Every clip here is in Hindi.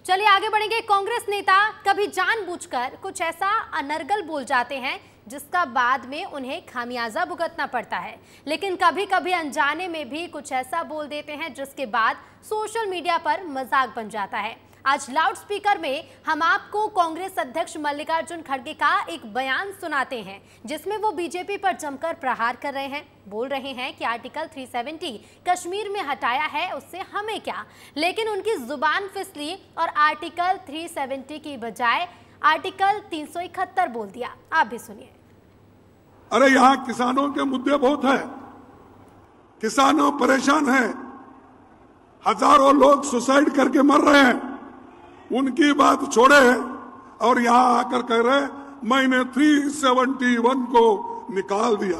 चलिए आगे बढ़ेंगे। कांग्रेस नेता कभी जानबूझकर कुछ ऐसा अनर्गल बोल जाते हैं जिसका बाद में उन्हें खामियाजा भुगतना पड़ता है, लेकिन कभी कभी अनजाने में भी कुछ ऐसा बोल देते हैं जिसके बाद सोशल मीडिया पर मजाक बन जाता है। आज लाउड स्पीकर में हम आपको कांग्रेस अध्यक्ष मल्लिकार्जुन खड़गे का एक बयान सुनाते हैं जिसमें वो बीजेपी पर जमकर प्रहार कर रहे हैं। बोल रहे हैं कि आर्टिकल 370 कश्मीर में हटाया है, उससे हमें क्या, लेकिन उनकी जुबान फिसली और आर्टिकल 370 की बजाय आर्टिकल 371 बोल दिया। आप भी सुनिए। अरे यहाँ किसानों के मुद्दे बहुत है, किसानों परेशान हैं, हजारों लोग सुसाइड करके मर रहे हैं, उनकी बात छोड़े और यहां आकर कह रहे मैंने 371 को निकाल दिया,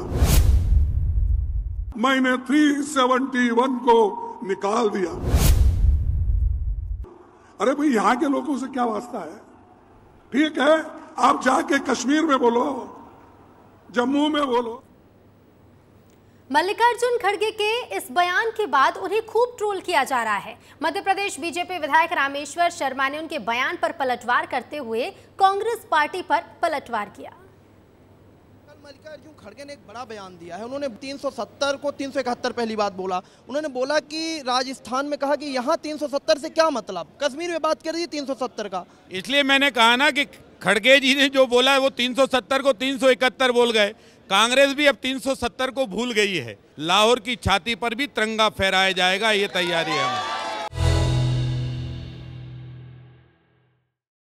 मैंने 371 को निकाल दिया। अरे भाई यहां के लोगों से क्या वास्ता है? ठीक है, आप जाके कश्मीर में बोलो, जम्मू में बोलो। मल्लिकार्जुन खड़गे के इस बयान के बाद उन्हें खूब ट्रोल किया जा रहा है। मध्य प्रदेश बीजेपी विधायक रामेश्वर शर्मा ने उनके बयान पर पलटवार करते हुए कांग्रेस पार्टी पर पलटवार किया। मल्लिकार्जुन खड़गे ने एक बड़ा बयान दिया है। उन्होंने 370 को 371 पहली बात बोला। उन्होंने बोला कि राजस्थान में कहा कि यहाँ 370 से क्या मतलब, कश्मीर में बात कर दी 370 का। इसलिए मैंने कहा ना कि खड़गे जी ने जो बोला है वो 370 को 371 बोल गए। कांग्रेस भी अब 370 को भूल गई है। लाहौर की छाती पर भी तिरंगा फहराया जाएगा, ये तैयारी है हमारी।